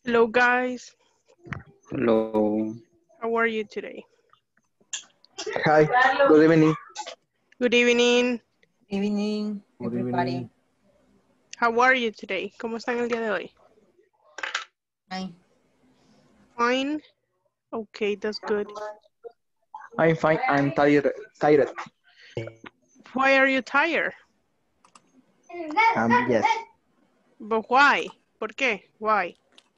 Hello guys, Hello. how are you today? Hi, good evening. Good evening, Evening, everybody. how are you today? ¿Cómo están el día de hoy? Hi. Fine, okay, that's good. I'm fine. I'm tired. Why are you tired? Yes. But why? ¿Por qué? Why?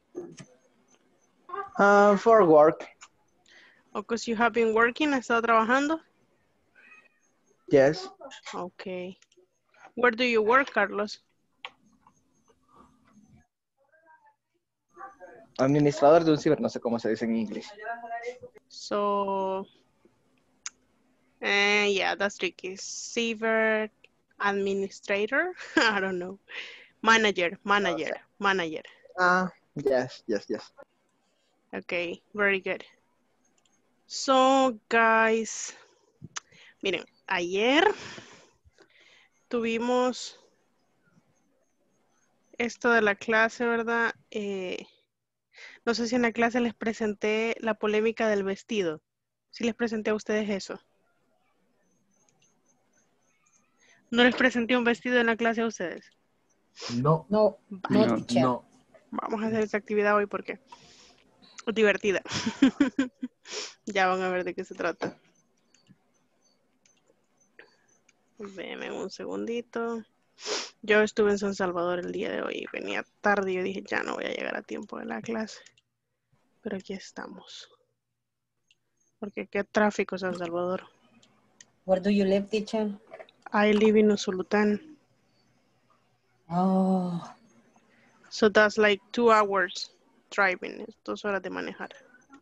For work. Because you have been working, ¿has estado trabajando? Yes. Okay. Where do you work, Carlos? Administrador de un ciber, no sé cómo se dice en inglés. So, yeah, that's tricky. Cyber administrator? I don't know. Manager. Yes. Okay, very good. So, guys, miren, ayer tuvimos esto de la clase, ¿verdad? No sé si en la clase les presenté la polémica del vestido. ¿Sí les presenté a ustedes eso? ¿No les presenté un vestido en la clase a ustedes? No, teacher. No. Vamos a hacer esa actividad hoy porque es divertida. Ya van a ver de qué se trata. Denme un segundito. Yo estuve en San Salvador el día de hoy. Venía tarde y yo dije, ya no voy a llegar a tiempo de la clase. Pero aquí estamos. Porque qué tráfico San Salvador. Where do you live, teacher? I live in Usulután. Oh, So that's like 2 hours driving. Es 2 horas de manejar.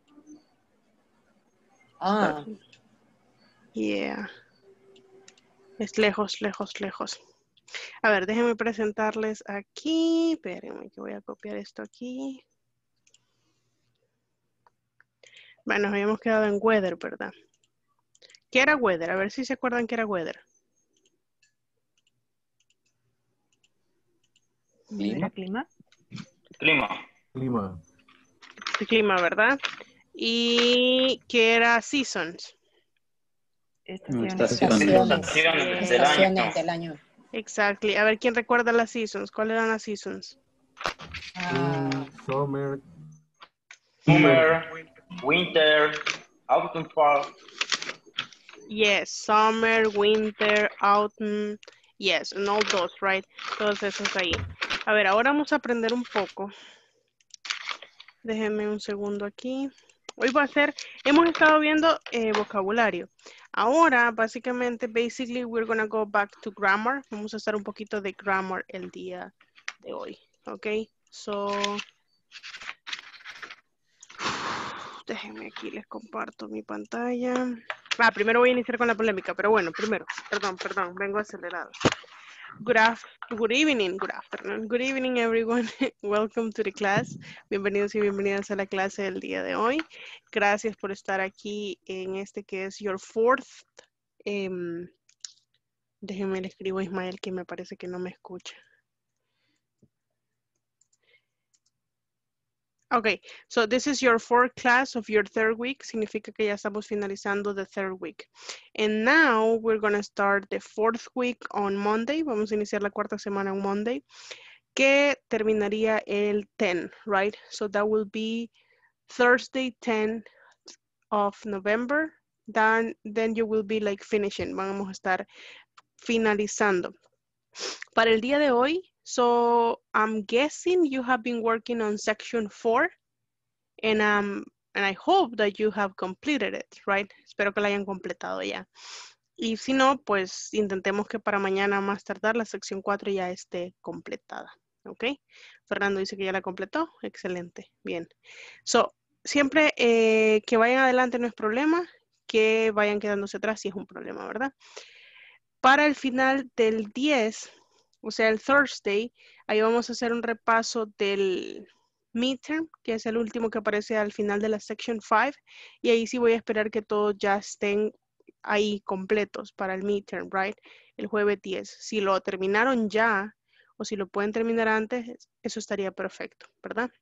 Yeah. Es lejos. A ver, déjenme presentarles aquí. Espérenme que voy a copiar esto aquí. Bueno, nos habíamos quedado en weather, ¿verdad? ¿Qué era weather? A ver si se acuerdan qué era weather. ¿Clima? El clima, ¿verdad? ¿Y qué era seasons? Estaciones. estaciones del año. Exactly. A ver, ¿quién recuerda las seasons? ¿Cuáles eran las seasons? Summer, winter, autumn, fall. Yes, summer, winter, autumn. Yes, and all those, right? Todos esos ahí. A ver, ahora vamos a aprender un poco. Déjenme un segundo aquí. Hoy va a ser, hemos estado viendo vocabulario. Ahora, básicamente, basically, we're gonna go back to grammar. Vamos a hacer un poquito de grammar el día de hoy. Ok, so, déjenme aquí, les comparto mi pantalla. Primero voy a iniciar con la polémica, pero bueno, primero, perdón, vengo acelerado. Good evening, good afternoon, good evening everyone. Welcome to the class. Bienvenidos y bienvenidas a la clase del día de hoy. Gracias por estar aquí en este que es your fourth. Déjenme le escribo a Ismael que me parece que no me escucha. Okay, so this is your fourth class of your third week. Significa que ya estamos finalizando the third week. And now we're going to start the fourth week on Monday. Vamos a iniciar la cuarta semana on Monday, que terminaría el 10, right? So that will be Thursday 10 of November. Then you will be like finishing. Vamos a estar finalizando. Para el día de hoy, so I'm guessing you have been working on section 4 and I hope that you have completed it, right? Espero que la hayan completado ya. Y si no, pues intentemos que para mañana más tardar la sección 4 ya esté completada, ¿ok? Fernando dice que ya la completó, excelente, bien. So, siempre que vayan adelante no es problema, que vayan quedándose atrás sí es un problema, ¿verdad? Para el final del 10, o sea, el Thursday, ahí vamos a hacer un repaso del midterm, que es el último que aparece al final de la section 5, y ahí sí voy a esperar que todos ya estén ahí completos para el midterm, right? El jueves 10. Si lo terminaron ya, o si lo pueden terminar antes, eso estaría perfecto, ¿verdad?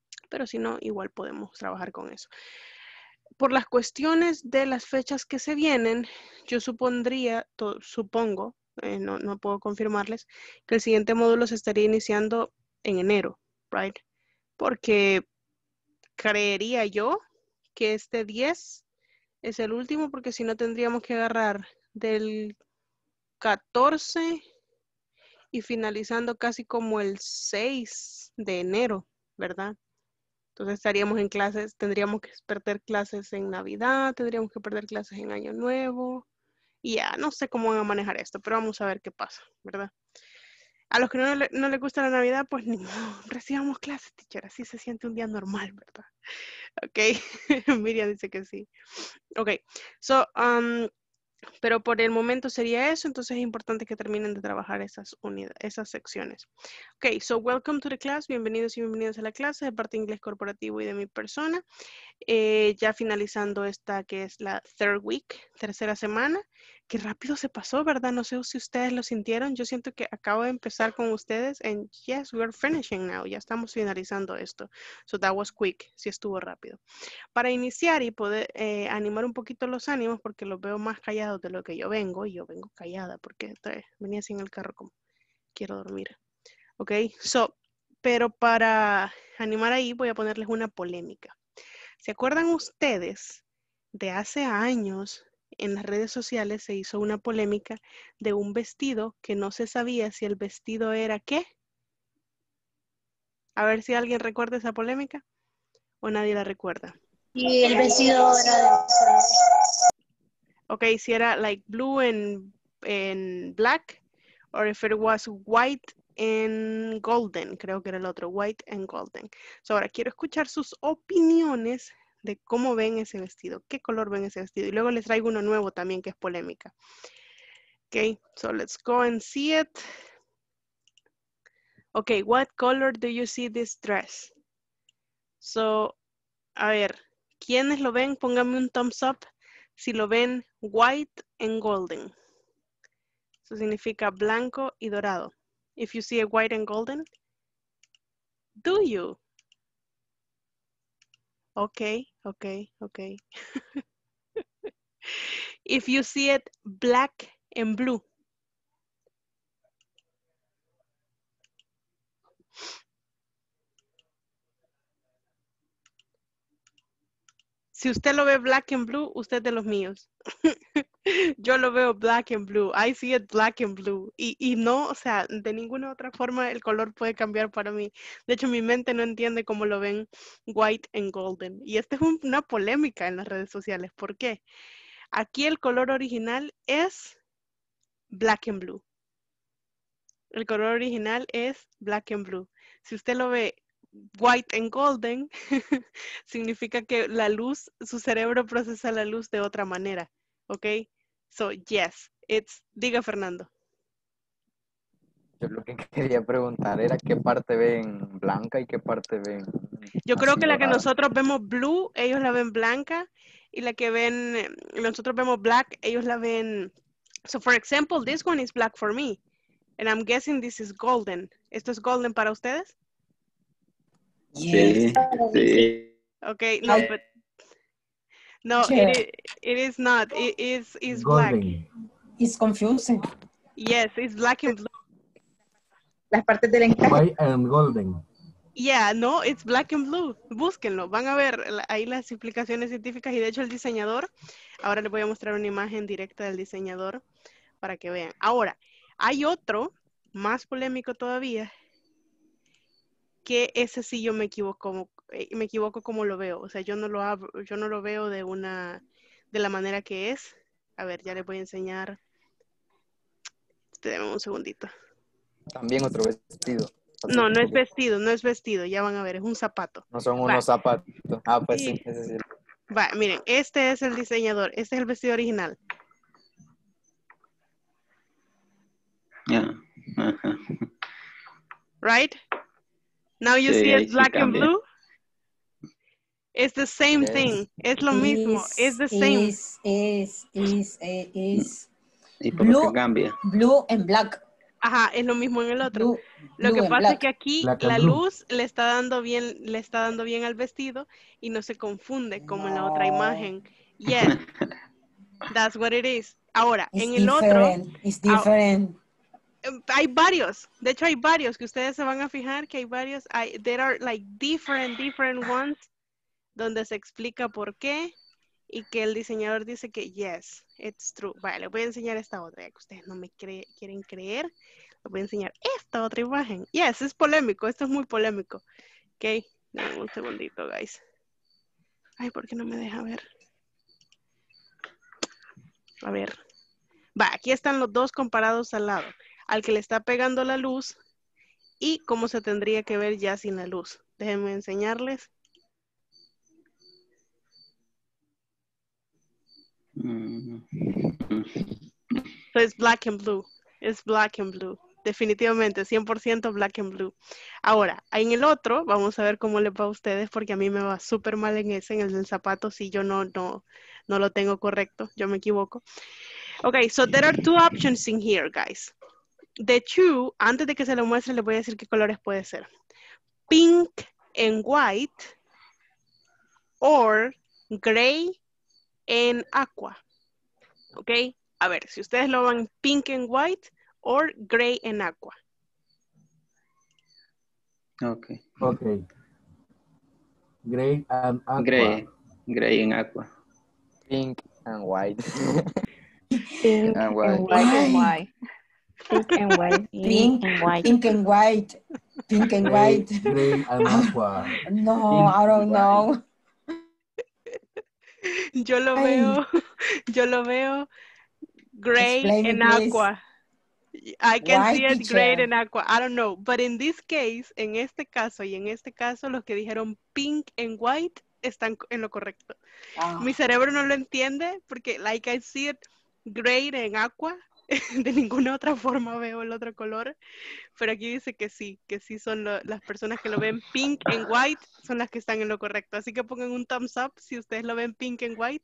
pero si no, igual podemos trabajar con eso. Por las cuestiones de las fechas que se vienen, yo supongo, no puedo confirmarles, que el siguiente módulo se estaría iniciando en enero, right? Porque creería yo que este 10 es el último, porque si no tendríamos que agarrar del 14 y finalizando casi como el 6 de enero, ¿verdad? Entonces estaríamos en clases, tendríamos que perder clases en Navidad, tendríamos que perder clases en Año Nuevo. Y ya, no sé cómo van a manejar esto, pero vamos a ver qué pasa, ¿verdad? A los que no les gusta la Navidad, pues ni modo, recibamos clases, teacher, así se siente un día normal, ¿verdad? Ok, Miriam dice que sí. Ok, so, pero por el momento sería eso, entonces es importante que terminen de trabajar esas secciones. Ok, so welcome to the class, bienvenidos y bienvenidas a la clase de parte de inglés corporativo y de mi persona. Ya finalizando esta que es la third week, tercera semana. Qué rápido se pasó, ¿verdad? No sé si ustedes lo sintieron. Yo siento que acabo de empezar con ustedes and yes, we're finishing now. Ya estamos finalizando esto. So that was quick. Sí estuvo rápido. Para iniciar y poder animar un poquito los ánimos, porque los veo más callados de lo que yo vengo, y yo vengo callada porque venía así en el carro como quiero dormir. Ok, so, pero para animar ahí voy a ponerles una polémica. ¿Se acuerdan ustedes de hace años en las redes sociales se hizo una polémica de un vestido que no se sabía si el vestido era qué? A ver si alguien recuerda esa polémica o nadie la recuerda. Y el vestido era de... Ok, si era like blue and black, or if it was white and golden, creo que era el otro, white and golden. So ahora quiero escuchar sus opiniones de cómo ven ese vestido, qué color ven ese vestido. Y luego les traigo uno nuevo también que es polémica. Ok, so let's go and see it. Ok, what color do you see this dress? So, a ver, ¿quiénes lo ven? Pónganme un thumbs up si lo ven white and golden. Eso significa blanco y dorado. If you see a white and golden, do you? Okay. If you see it black and blue. Si usted lo ve black and blue, usted es de los míos. Yo lo veo black and blue. I see it black and blue. Y no, o sea, de ninguna otra forma el color puede cambiar para mí. De hecho, mi mente no entiende cómo lo ven white and golden. Y esta es una polémica en las redes sociales. ¿Por qué? Aquí el color original es black and blue. El color original es black and blue. Si usted lo ve white and golden, significa que la luz, su cerebro procesa la luz de otra manera. ¿Ok? So, yes, diga Fernando. Yo lo que quería preguntar era qué parte ven blanca y qué parte ven... Yo creo que la que dorada. nosotros vemos blue, ellos la ven blanca, y la que nosotros vemos black, ellos la ven... So, for example, this one is black for me, and I'm guessing this is golden. ¿Esto es golden para ustedes? Sí, sí. Okay, no, but... No, it is not. It is black. It's confusing. Yes, it's black and blue. Las partes del encaje. White and golden. Yeah, no, it's black and blue. Búsquenlo. Van a ver ahí las explicaciones científicas y de hecho el diseñador, ahora les voy a mostrar una imagen directa del diseñador para que vean. Ahora, hay otro más polémico todavía que ese sí yo me equivoco como lo veo. O sea, yo no lo veo de la manera que es. A ver, ya les voy a enseñar. Espérenme un segundito. También otro vestido. No es vestido, ya van a ver, es un zapato. No son unos zapatos. Ah, pues Sí. sí, ese sí. Va, miren, este es el diseñador, este es el vestido original. Yeah. Right? Now you Sí, see ahí it sí black and cambia. blue. It's the same Yes. thing. Es lo mismo. Es the same. Is ¿Y por qué Blue. cambia? blue and black. Ajá, es lo mismo en el otro. Blue, Lo blue que and pasa es black. que aquí Black and la blue. luz le está dando bien al vestido y no se confunde como en la otra No. imagen. Yes, that's what it is. Ahora, It's en el otro, different. It's different. hay varios. De hecho, hay varios que ustedes se van a fijar que hay varios. There are like different ones donde se explica por qué y que el diseñador dice que yes, it's true. Vale, les voy a enseñar esta otra, ya que ustedes no me quieren creer. Les voy a enseñar esta otra imagen. Yes, es polémico, esto es muy polémico. Ok, dame un segundito, guys. Ay, ¿por qué no me deja ver? A ver. Va, aquí están los dos comparados al lado. Al que le está pegando la luz y cómo se tendría que ver ya sin la luz. Déjenme enseñarles. Mm. So es black and blue. Es black and blue. Definitivamente, 100% black and blue. Ahora, en el otro, vamos a ver cómo les va a ustedes, porque a mí me va súper mal en ese, en el del zapato, si yo no lo tengo correcto, yo me equivoco. Ok, so there are two options in here, guys. The two, antes de que se lo muestre, les voy a decir qué colores puede ser. Pink and white or gray and aqua. Ok, a ver, si ustedes lo van pink and white or gray and aqua. Okay. Okay. Gray and aqua. Gray and aqua. Pink and white. Pink And and white. white and Why? white. Pink and white. Pink, and white. pink and white. Pink and Gray, white. gray and aqua. No, I don't know. Yo lo Ay. veo gray Explain me, and please. aqua. I can Why, see it gray teacher? and aqua. I don't know. But in this case, en este caso y en este caso, los que dijeron pink and white están en lo correcto. Ah, Mi cerebro no lo entiende porque like I see it gray and aqua. De ninguna otra forma veo el otro color. Pero aquí dice que sí son las personas que lo ven pink and white son las que están en lo correcto. Así que pongan un thumbs up si ustedes lo ven pink and white.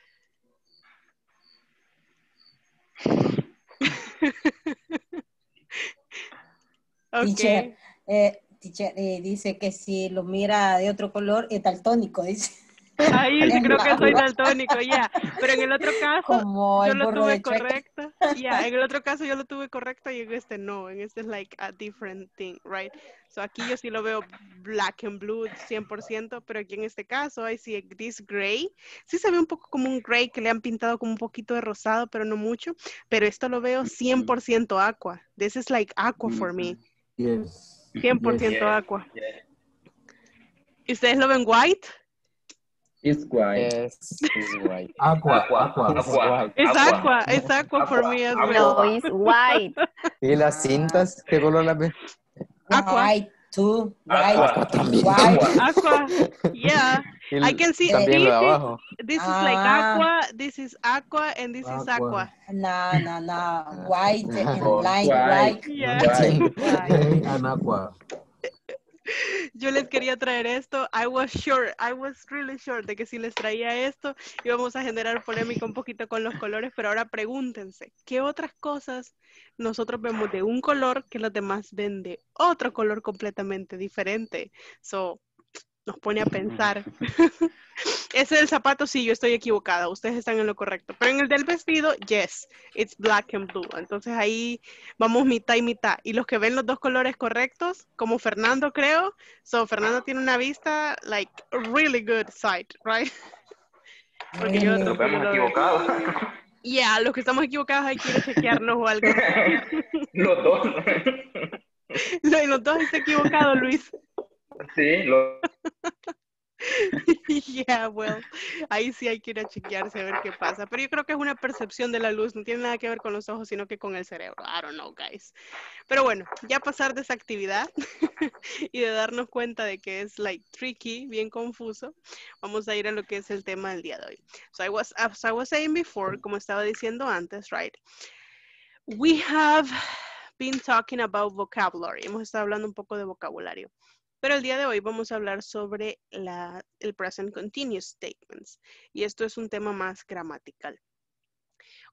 teacher, Ok. teacher dice que si lo mira de otro color es daltónico, dice. Ahí sí En creo que soy agua. daltónico, ya. Pero en el otro caso Como yo el lo burro tuve de Shrek. correcto. Ya, en el otro caso yo lo tuve correcto y en este no. En este es like a different thing, right? So aquí yo sí lo veo black and blue 100%, pero aquí en este caso I see this gray. Sí se ve un poco como un gray que le han pintado como un poquito de rosado, pero no mucho. Pero esto lo veo 100% aqua. This is like aqua for me. Yes. 100% aqua. ¿Y ustedes lo ven white? It's white. Yes, it's white. Aqua. It's white. Es aqua for me as well. No, it's white. ¿Y las cintas? ¿Qué color las ves? Aqua. White, too. White. Aqua también. White. Aqua, yeah. Y I can see también lo de abajo. this is like aqua, this is aqua, and this is aqua. No. White and light White. white. Yeah. Gray and aqua. Yo les quería traer esto. I was really sure de que si les traía esto íbamos a generar polémica un poquito con los colores, pero ahora pregúntense, ¿qué otras cosas nosotros vemos de un color que los demás ven de otro color completamente diferente? So, nos pone a pensar. Ese del zapato, sí, yo estoy equivocada. Ustedes están en lo correcto. Pero en el del vestido, yes, it's black and blue. Entonces ahí vamos mitad y mitad. Y los que ven los dos colores correctos, como Fernando, creo. So, Fernando tiene una vista, like, really good sight, right? Porque yo Really? otro Nos vemos equivocados. Yeah, los que estamos equivocados hay que ir a chequearnos o algo. Los dos. Los dos está equivocado, Luis. Sí, los Yeah, well, ahí sí hay que ir a chequearse a ver qué pasa. Pero yo creo que es una percepción de la luz, no tiene nada que ver con los ojos, sino que con el cerebro. I don't know, guys. Pero bueno, ya pasar de esa actividad y de darnos cuenta de que es like tricky, bien confuso, vamos a ir a lo que es el tema del día de hoy. So as I was saying before, como estaba diciendo antes, right? We have been talking about vocabulary. Hemos estado hablando un poco de vocabulario. Pero el día de hoy vamos a hablar sobre el present continuous statements. Y esto es un tema más gramatical.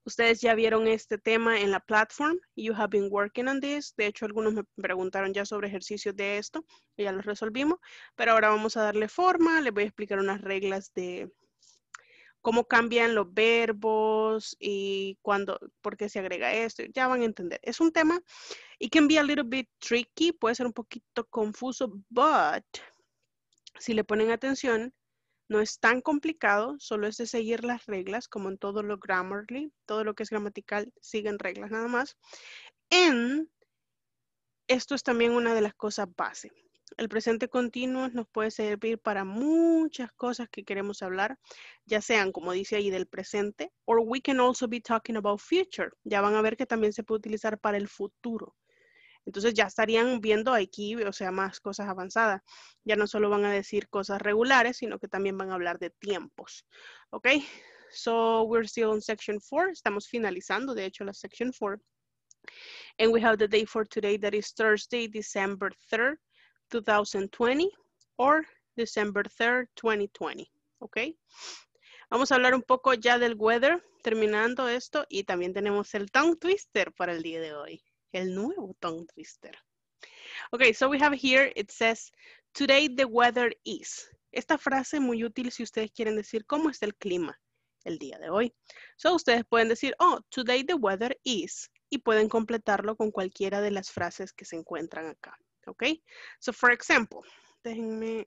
Ustedes ya vieron este tema en la platform. You have been working on this. De hecho, algunos me preguntaron ya sobre ejercicios de esto. Y ya los resolvimos. Pero ahora vamos a darle forma. Les voy a explicar unas reglas de cómo cambian los verbos y cuándo, por qué se agrega esto. Ya van a entender. Es un tema. It can be a little bit tricky. Puede ser un poquito confuso. But si le ponen atención, no es tan complicado, solo es de seguir las reglas, como en todo lo Grammarly, todo lo que es gramatical, siguen reglas nada más. En esto es también una de las cosas base. El presente continuo nos puede servir para muchas cosas que queremos hablar, ya sean, como dice ahí, del presente, or we can also be talking about future. Ya van a ver que también se puede utilizar para el futuro. Entonces ya estarían viendo aquí, o sea, más cosas avanzadas. Ya no solo van a decir cosas regulares, sino que también van a hablar de tiempos. ¿Ok? So we're still on section 4. Estamos finalizando, de hecho, la section 4. And we have the day for today that is Thursday, December 3rd, 2020 or December 3rd, 2020. ¿Ok? Vamos a hablar un poco ya del weather, terminando esto. Y también tenemos el tongue twister para el día de hoy. El nuevo tongue twister. Okay, so we have here, it says, today the weather is. Esta frase muy útil si ustedes quieren decir cómo está el clima el día de hoy. So ustedes pueden decir, oh, today the weather is. Y pueden completarlo con cualquiera de las frases que se encuentran acá. Okay, so for example, déjenme.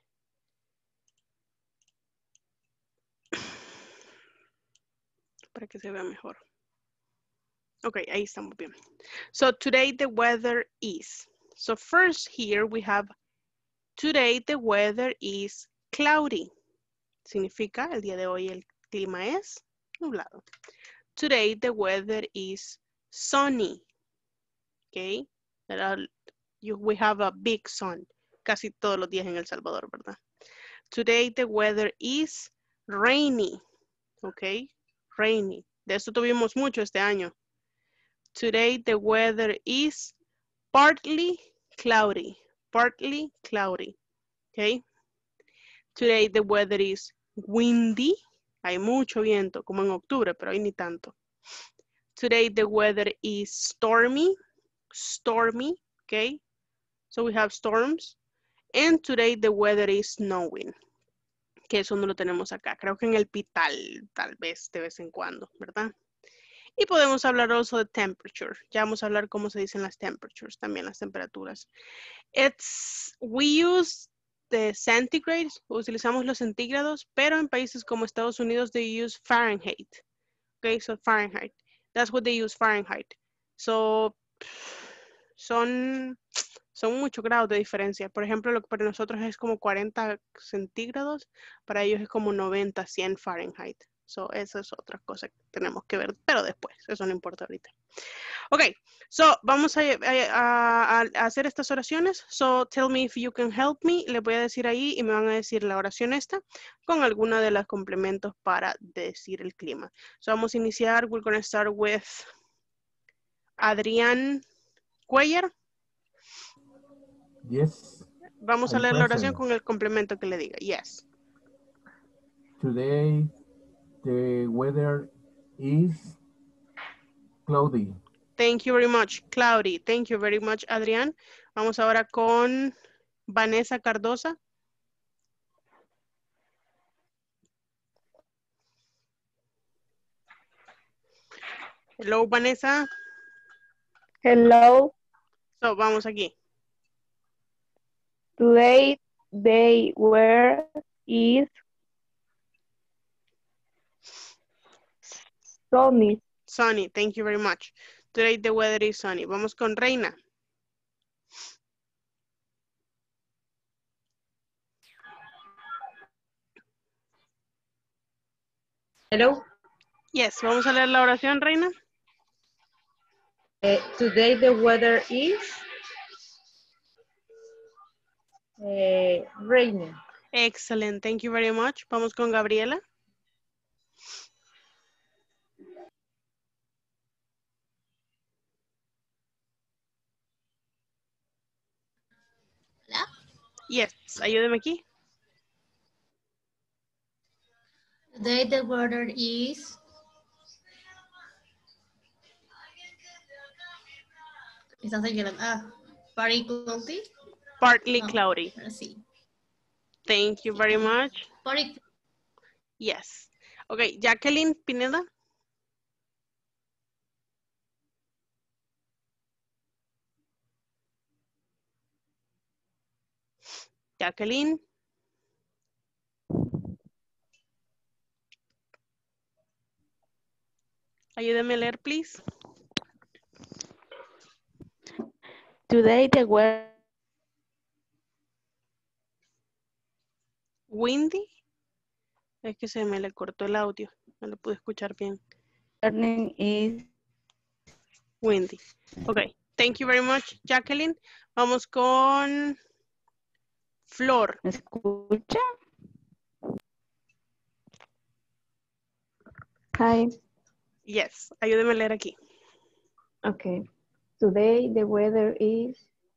Para que se vea mejor. Okay, ahí estamos bien. So today the weather is. So first here we have today the weather is cloudy. Significa el día de hoy el clima es nublado. Today the weather is sunny. Okay, we have a big sun. Casi todos los días en El Salvador, ¿verdad? Today the weather is rainy. Okay, rainy. De eso tuvimos mucho este año. Today the weather is partly cloudy. Partly cloudy. Okay. Today the weather is windy. Hay mucho viento, como en octubre, pero hoy ni tanto. Today the weather is stormy. Stormy. Okay. So we have storms. And today the weather is snowing. Que eso no lo tenemos acá. Creo que en el Pital, tal vez, de vez en cuando, ¿verdad? Y podemos hablar also de temperature. Ya vamos a hablar cómo se dicen las temperatures, también las temperaturas. We use the centigrade, utilizamos los centígrados, pero en países como Estados Unidos, they use Fahrenheit. Okay, so Fahrenheit. That's what they use, Fahrenheit. So, son muchos grados de diferencia. Por ejemplo, lo que para nosotros es como 40 centígrados, para ellos es como 90, 100 Fahrenheit. So, esa es otra cosa que tenemos que ver, pero después, eso no importa ahorita. Ok, so, vamos a hacer estas oraciones. So, tell me if you can help me. Les voy a decir ahí y me van a decir la oración esta con alguna de los complementos para decir el clima. So, vamos a iniciar. We're going to start with Adrián Cuellar. Yes. Vamos a I'm leer la oración present. con el complemento que le diga. Yes. Today the weather is cloudy. Thank you very much. Cloudy. Thank you very much, Adrián. Vamos ahora con Vanessa Cardosa. Hello, Vanessa. Hello. So, vamos aquí. Today the weather is sunny. Sunny. Thank you very much. Today the weather is sunny. Vamos con Reina. Hello. Yes, vamos a leer la oración, Reina. Today the weather is rainy. Excellent. Thank you very much. Vamos con Gabriela. Hola. Yes, ayúdeme aquí. Today the weather is Están señalando. Partly cloudy. Partly No, cloudy. sí. Thank you very much. Partly. Yes. Okay, Jacqueline Pineda. Jacqueline. Ayúdame a leer, please. Today the weather Windy. Es que se me le cortó el audio. No lo pude escuchar bien. is Windy. Okay. Thank you very much, Jacqueline. Vamos con Flor. ¿Me escucha? Hi. Yes. Ayúdeme a leer aquí. Okay. Today the weather is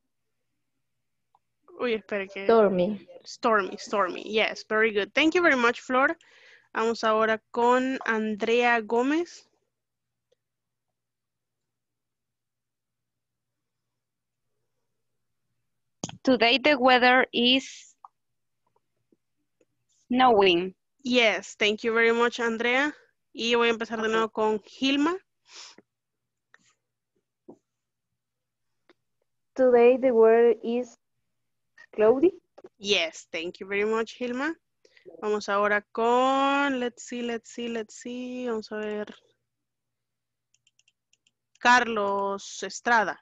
Uy, espere que... stormy. Stormy. Yes, very good. Thank you very much, Flor. Vamos ahora con Andrea Gómez. Today the weather is snowing. Yes, thank you very much, Andrea. Y voy a empezar de nuevo con Gilma. Today the weather is cloudy. Yes, thank you very much, Gilma. Vamos ahora con, let's see. Vamos a ver. Carlos Estrada.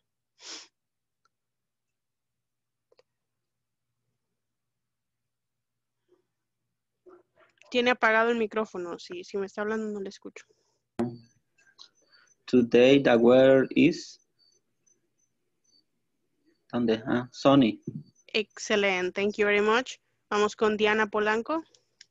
Tiene apagado el micrófono. Si me está hablando no le escucho. Today the weather is sunny. Excelente, thank you very much. Vamos con Diana Polanco.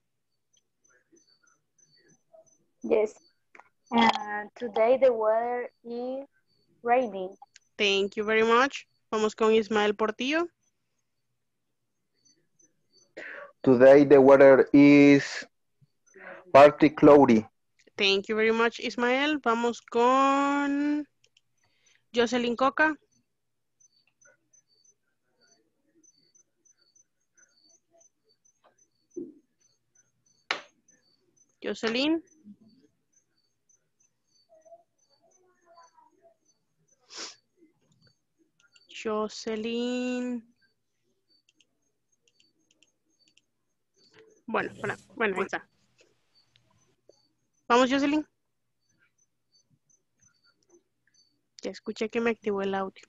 Yes. Today the weather is raining. Thank you very much. Vamos con Ismael Portillo. Today the weather is partly cloudy. Thank you very much, Ismael. Vamos con Jocelyn Coca. Jocelyn. Bueno, ahí está. Vamos, Jocelyn. Ya escuché que me activó el audio.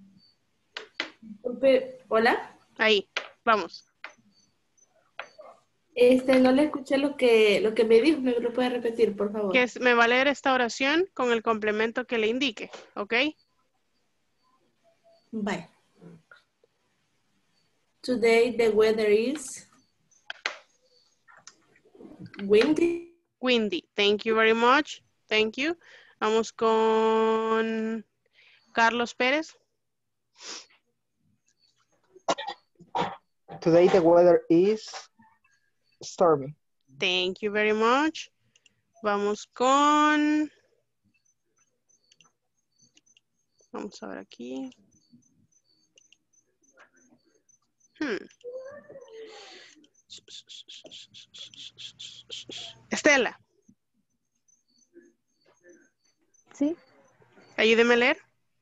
Hola. Ahí, vamos. No le escuché lo que me dijo, ¿me lo puede repetir, por favor? Me va a leer esta oración con el complemento que le indique, ¿ok? Bye. Today the weather is windy. Windy. Thank you very much. Thank you. Vamos con Carlos Pérez. Today the weather is stormy. Thank you very much. Vamos con... Vamos a ver aquí. Estela. Sí. Ayúdeme a leer.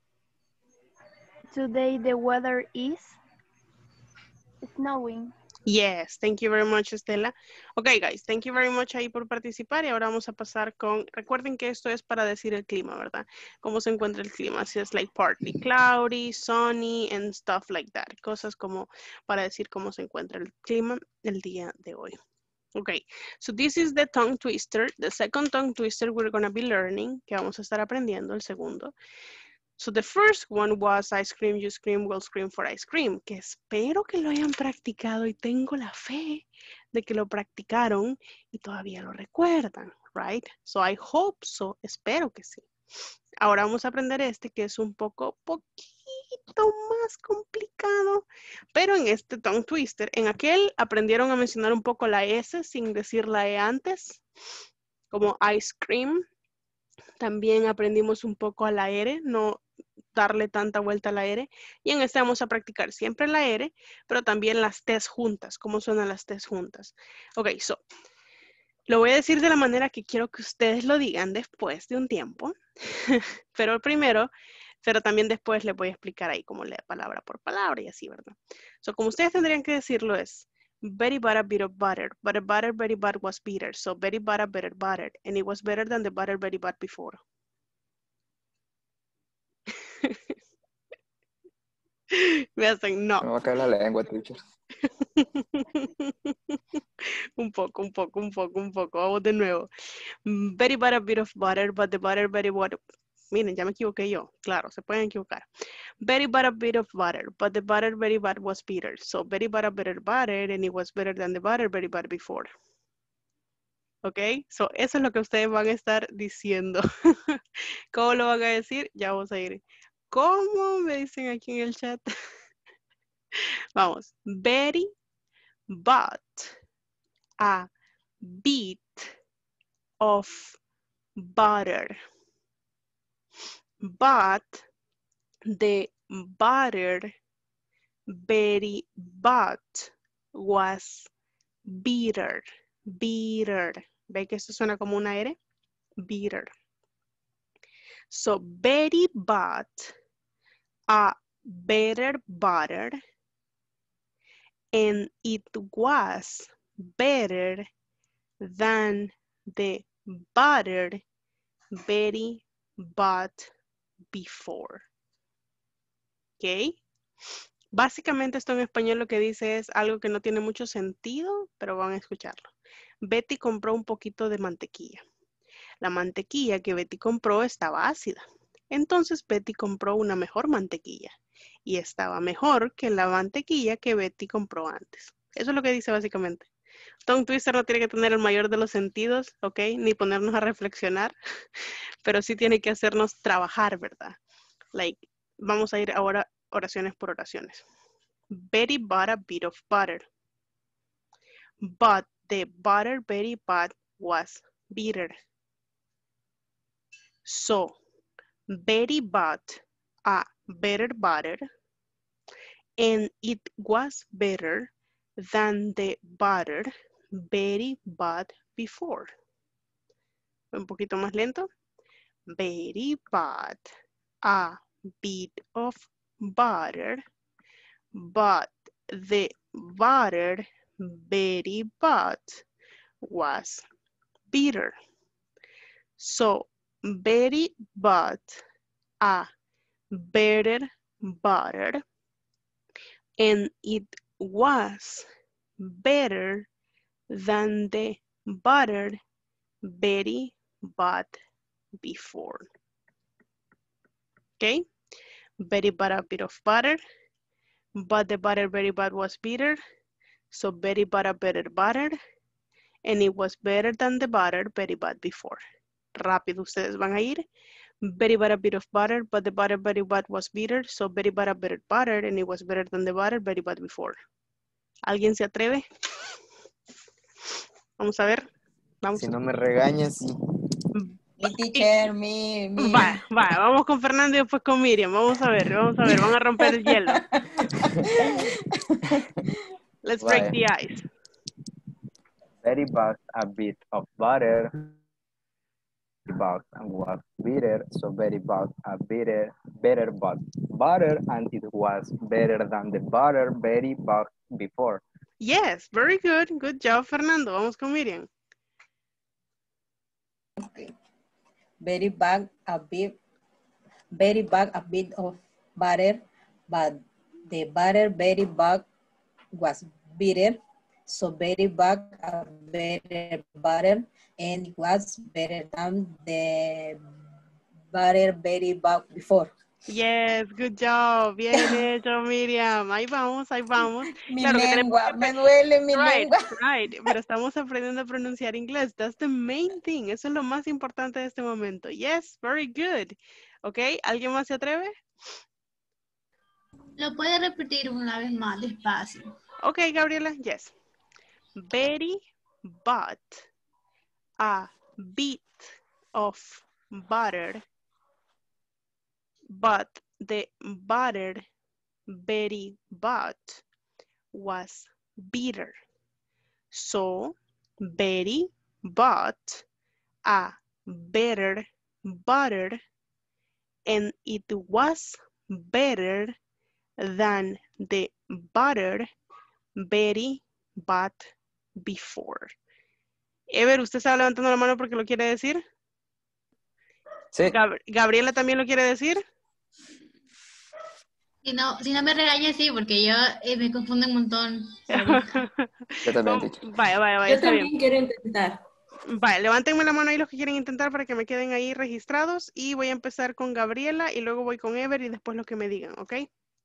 Today the weather is snowing. Yes, thank you very much, Estela. Ok, guys, thank you very much ahí por participar y ahora vamos a pasar con, recuerden que esto es para decir el clima, ¿verdad? Cómo se encuentra el clima, si es like partly cloudy, sunny, and stuff like that. Cosas como para decir cómo se encuentra el clima el día de hoy. Okay, so this is the tongue twister. The second tongue twister we're going to be learning, que vamos a estar aprendiendo, el segundo. So the first one was ice cream, you scream, we'll scream for ice cream, que espero que lo hayan practicado y tengo la fe de que lo practicaron y todavía lo recuerdan, right? So I hope so, espero que sí. Ahora vamos a aprender este que es un poquito más complicado, pero en este tongue twister, en aquel aprendieron a mencionar un poco la S sin decir la E antes, como ice cream. También aprendimos un poco a la R, no darle tanta vuelta a la R. Y en este vamos a practicar siempre la R, pero también las T's juntas. ¿Cómo suenan las T's juntas? Ok, so. Lo voy a decir de la manera que quiero que ustedes lo digan después de un tiempo. Pero también después les voy a explicar ahí cómo leer palabra por palabra y así, ¿verdad? So, como ustedes tendrían que decirlo es, very bad a bit of butter, but a butter very bad was bitter. So very bad a better butter, and it was better than the butter very bad before. Me hacen no. Me va a caer la lengua, teacher. un poco. Vamos de nuevo. Very bad a bit of butter, but the butter very bad. Miren, ya me equivoqué yo. Claro, se pueden equivocar. Very bad a bit of butter, but the butter very bad was bitter. So very bad a better butter, and it was better than the butter very bad before. ¿Ok? So eso es lo que ustedes van a estar diciendo. ¿Cómo lo van a decir? Ya vamos a ir. ¿Cómo me dicen aquí en el chat? Vamos. Very bad a bit of butter, but the butter very bad was bitter. Bitter. ¿Ve que esto suena como una R? Bitter. So very bad a better butter, and it was better than the butter very bad before. ¿Ok? Básicamente esto en español lo que dice es algo que no tiene mucho sentido, pero van a escucharlo. Betty compró un poquito de mantequilla. La mantequilla que Betty compró estaba ácida. Entonces Betty compró una mejor mantequilla y estaba mejor que la mantequilla que Betty compró antes. Eso es lo que dice básicamente. Tongue twister no tiene que tener el mayor de los sentidos, ¿ok? Ni ponernos a reflexionar, pero sí tiene que hacernos trabajar, ¿verdad? Like, vamos a ir ahora oraciones por oraciones. Betty bought a bit of butter, but the butter very bad was bitter. So, Betty bought a better butter, and it was better than the butter Betty bought before. Un poquito más lento. Betty bought a bit of butter, but the butter Betty bought was bitter. So Betty bought a better butter, and it was better than the butter Betty bought before. Okay? Betty bought a bit of butter, but the butter very bad was bitter. So Betty bought a better butter, and it was better than the butter very bad before. Rápido ustedes van a ir. Betty bought a bit of butter, but the butter very bad was bitter. So Betty bought a better butter, and it was better than the butter very bad before. ¿Alguien se atreve? Vamos a ver. Vamos. Si no me regañas, sí. Mi teacher, mi. Va, vamos con Fernando y después con Miriam. Vamos a ver, van a romper el hielo. Let's break the ice. Betty bought a bit of butter, bought and was bitter, so Betty bought a better butter, and it was better than the butter Betty bought before. Yes, very good. Good job, Fernando. Vamos con Miriam. Okay. Betty bought a bit of butter, but the butter Betty bought was bitter. So Betty bought a better butter, and it was better than the butter Betty bought before. Yes, good job. Bien hecho, Miriam. Ahí vamos. Mi claro lengua, me duele mi lengua. Right, pero estamos aprendiendo a pronunciar inglés. That's the main thing. Eso es lo más importante de este momento. Yes, very good. Ok, ¿alguien más se atreve? Lo puede repetir una vez más despacio. Ok, Gabriela, yes. Betty bought a bit of butter, but the butter Betty bought was bitter. So Betty bought a better butter and it was better than the butter Betty bought before. Ever, ¿usted estaba levantando la mano porque lo quiere decir? Sí. ¿Gabriela también lo quiere decir? Si no me regañes, sí, porque yo me confundo un montón. Yo también, teacher. Vaya, Yo está también bien. quiero intentar. Vale, levántenme la mano ahí los que quieren intentar para que me queden ahí registrados y voy a empezar con Gabriela y luego voy con Ever y después lo que me digan, ¿ok?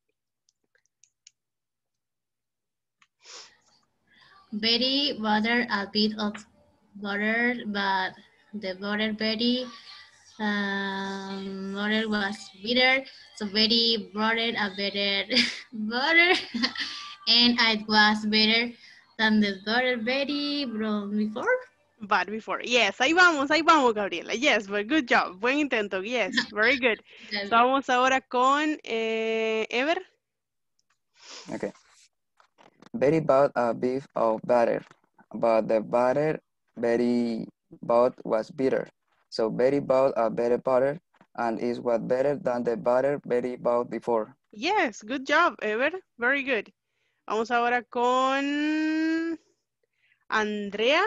Betty buttered a bit of butter, but the butter Betty butter was bitter, so Betty brought it a better butter, and it was better than the butter Betty brought before. But before, yes, ahí vamos, Gabriela. Yes, but good job, buen intento, yes, very good. So, vamos ahora con Ever. Okay. Betty bought a beef of butter, but the butter Betty bought was bitter. So Betty bought a better butter, and it was better than the butter Betty bought before. Yes, good job, Ever, very good. Vamos ahora con Andrea.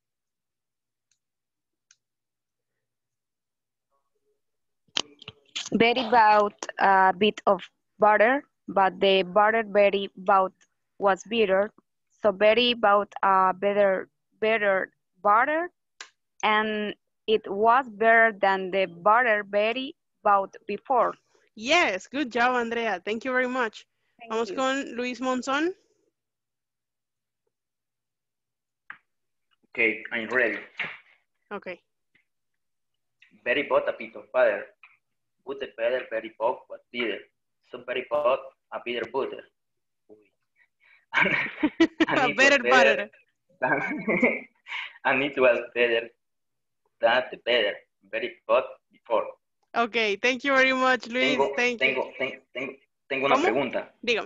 Betty bought a bit of butter, but the butter Betty bought was bitter. So Betty bought a better butter, and it was better than the butter Betty bought before. Yes, good job, Andrea. Thank you very much. Vamos con Luis Monzón. Okay, I'm ready. Okay. Betty bought a bit of butter. But the butter Betty bought was bitter. So Betty bought a bitter butter. A better butter. And it was better than the better Betty bought before. Okay, thank you very much, Luis. Tengo una pregunta. Dígame.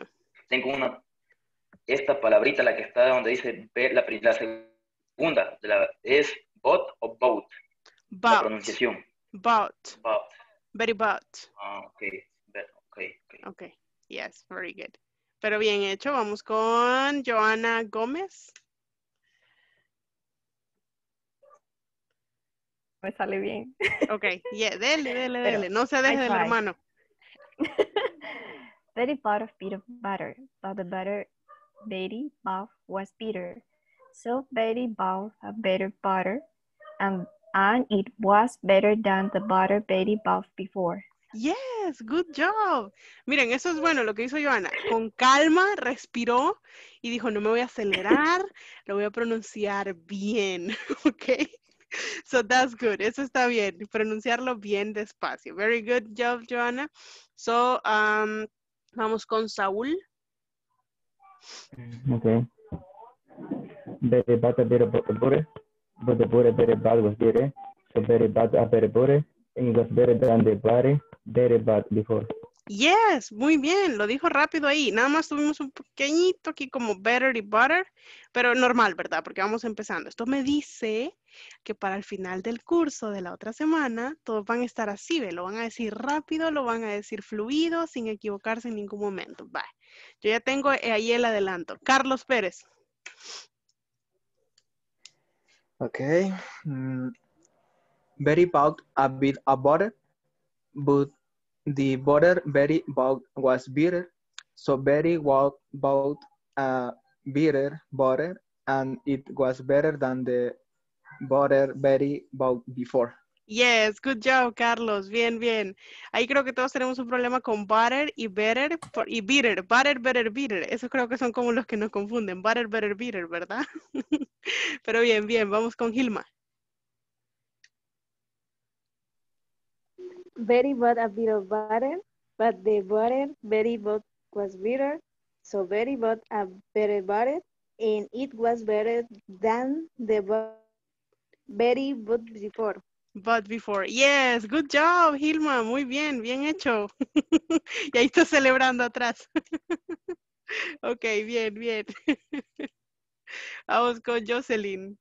Esta palabrita, la que está donde dice la segunda, ¿es bought o boat? La pronunciación. Bought. Betty bought. Okay. Yes, very good. Pero bien hecho. Vamos con Joana Gómez. Me sale bien. Ok, yeah, dele. No se deje del hermano. Betty bought a bit of butter, but the butter Betty bought was bitter. So Betty bought a better butter, and it was better than the butter Betty bought before. Yes, good job. Miren, eso es bueno lo que hizo Joana. Con calma, respiró y dijo, no me voy a acelerar, lo voy a pronunciar bien, ¿ok? So that's good. Eso está bien. Pronunciarlo bien despacio. Very good job, Joana. So, vamos con Saúl. Okay. Betty bought a bit of butter, but the butter Betty bought was bitter. So Betty bought a better butter, and it was better than the butter Betty bought before. Yes, muy bien, lo dijo rápido ahí. Nada más tuvimos un pequeñito aquí como better y butter, pero normal, ¿verdad? Porque vamos empezando. Esto me dice que para el final del curso de la otra semana, todos van a estar así, ¿ve? Lo van a decir rápido, lo van a decir fluido, sin equivocarse en ningún momento. Va. Yo ya tengo ahí el adelanto. Carlos Pérez. Okay. Betty bought a bit of butter, but the butter Betty bought was bitter. So Betty bought a bitter butter, and it was better than the butter Betty bought before. Yes, good job, Carlos. Bien, bien. Ahí creo que todos tenemos un problema con butter y better y bitter. Butter, better, bitter. Esos creo que son como los que nos confunden. Butter, better, bitter, ¿verdad? Pero bien, bien. Vamos con Gilma. Betty bought a bit of butter, but the butter Betty bought was bitter. So Betty bought a better butter, and it was better than the butter Betty bought before. But before. Yes, good job, Hilma. Muy bien, bien hecho. Y ahí está celebrando atrás. Ok, bien, bien. Vamos con Jocelyn.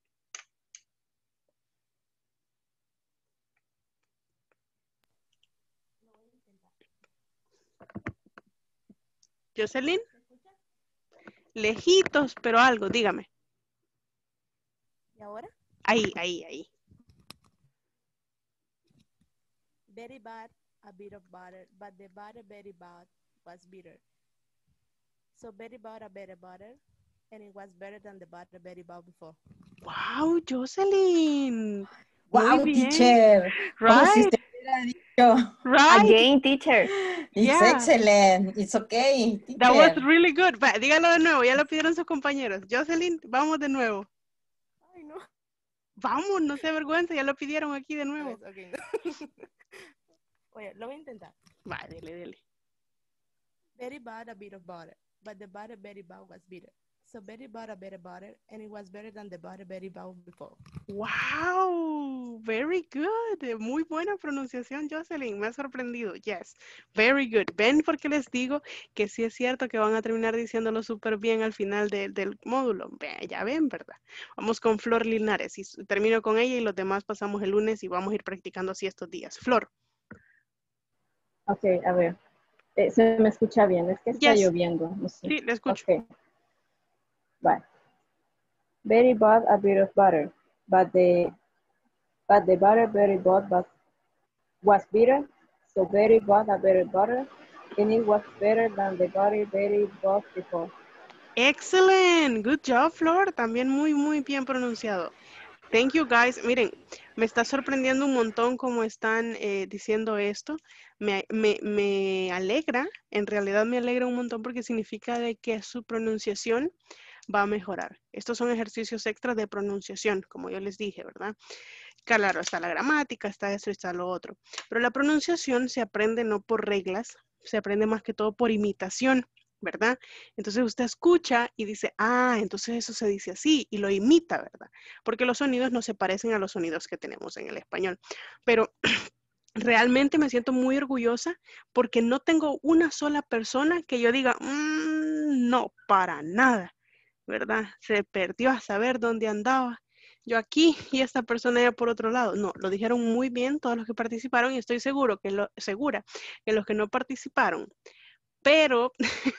Jocelyn. Lejitos, pero algo, dígame. ¿Y ahora? Ahí. Very bad, a bit of butter, but the butter very bad was bitter. So very bad, a better butter, and it was better than the butter very bad before. Wow, Jocelyn. Wow, Muy bien. teacher. Como si Right. usted hubiera dicho. Right. Again, teacher. It's Yeah. excellent. It's okay, teacher. That was really good. Va, dígalo de nuevo, ya lo pidieron sus compañeros. Jocelyn, vamos de nuevo. Ay, no. Vamos, no se avergüenza, ya lo pidieron aquí de nuevo. Okay. Oye, lo voy a intentar. Va, dele. Very bad, a bit of butter, but the butter very bad was bitter. So very bad, a better butter, and it was better than the butter very bad before. Wow, very good. Muy buena pronunciación, Jocelyn. Me ha sorprendido. Yes, very good. Ven porque les digo que sí es cierto que van a terminar diciéndolo súper bien al final del módulo. Ya ven, ¿verdad? Vamos con Flor Linares y termino con ella y los demás pasamos el lunes y vamos a ir practicando así estos días. Flor. Ok, a ver. Se me escucha bien, es que está lloviendo. No sé. Sí, le escucho. Okay. Bye. Very bad, a bit of butter, but the butter very bad was bitter. So very bad, a better butter, and it was better than the butter very bad before. Excellent. Good job, Flor. También muy bien pronunciado. Thank you, guys. Miren, me está sorprendiendo un montón cómo están diciendo esto. Me alegra, en realidad me alegra un montón porque significa de que su pronunciación va a mejorar. Estos son ejercicios extras de pronunciación, como yo les dije, ¿verdad? Claro, está la gramática, está esto y está lo otro. Pero la pronunciación se aprende no por reglas, se aprende más que todo por imitación, ¿verdad? Entonces usted escucha y dice, ah, entonces eso se dice así, y lo imita, ¿verdad? Porque los sonidos no se parecen a los sonidos que tenemos en el español. Pero realmente me siento muy orgullosa porque no tengo una sola persona que yo diga, no, para nada, ¿verdad? Se perdió a saber dónde andaba. Yo aquí y esta persona ya por otro lado. No, lo dijeron muy bien todos los que participaron y estoy segura que los que no participaron, pero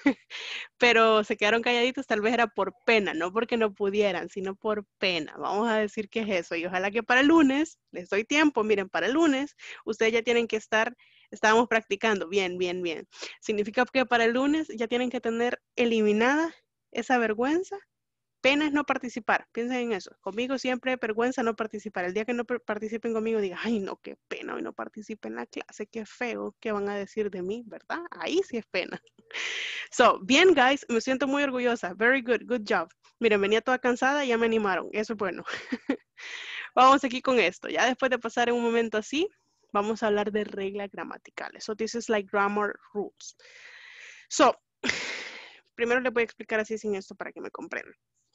se quedaron calladitos, tal vez era por pena, no porque no pudieran, sino por pena. Vamos a decir que es eso. Y ojalá que para el lunes, les doy tiempo, miren, para el lunes, ustedes ya tienen que estábamos practicando, bien. Significa que para el lunes ya tienen que tener eliminada esa vergüenza. Pena es no participar, piensen en eso. Conmigo siempre vergüenza no participar. El día que no participen conmigo, diga, ay no, qué pena, hoy no participe en la clase, qué feo, ¿qué van a decir de mí, verdad? Ahí sí es pena. So, bien, guys, me siento muy orgullosa. Very good, good job. Miren, venía toda cansada y ya me animaron, eso es bueno. Vamos aquí con esto. Ya después de pasar en un momento así, vamos a hablar de reglas gramaticales. So, this is like grammar rules. So, primero les voy a explicar así sin esto para que me comprendan.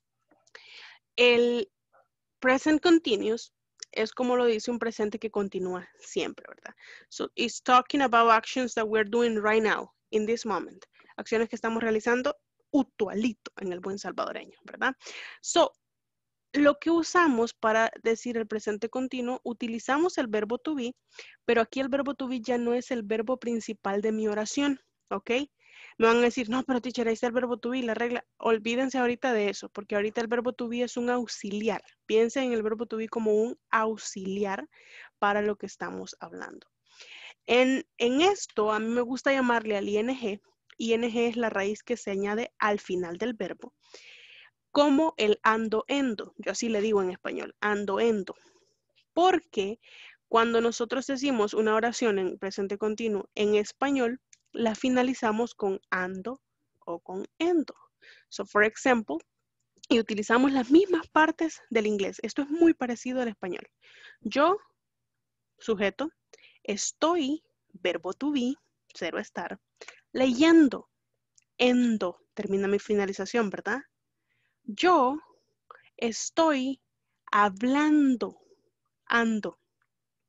El present continuous es como lo dice un presente que continúa siempre, ¿verdad? So, it's talking about actions that we're doing right now, in this moment. Acciones que estamos realizando actualito en el buen salvadoreño, ¿verdad? So, lo que usamos para decir el presente continuo, utilizamos el verbo to be, pero aquí el verbo to be ya no es el verbo principal de mi oración, ¿ok? Me van a decir, no, pero teacher, ahí está el verbo to be, la regla. Olvídense ahorita de eso, porque ahorita el verbo to be es un auxiliar. Piensen en el verbo to be como un auxiliar para lo que estamos hablando. En esto, a mí me gusta llamarle al ing. ING es la raíz que se añade al final del verbo, como el ando, endo. Yo así le digo en español, ando, endo. Porque cuando nosotros decimos una oración en presente continuo en español, la finalizamos con ando o con endo. So, for example, y utilizamos las mismas partes del inglés. Esto es muy parecido al español. Yo, sujeto, estoy, verbo to be, cero estar, leyendo, endo, termina mi finalización, ¿verdad? Yo estoy hablando, ando.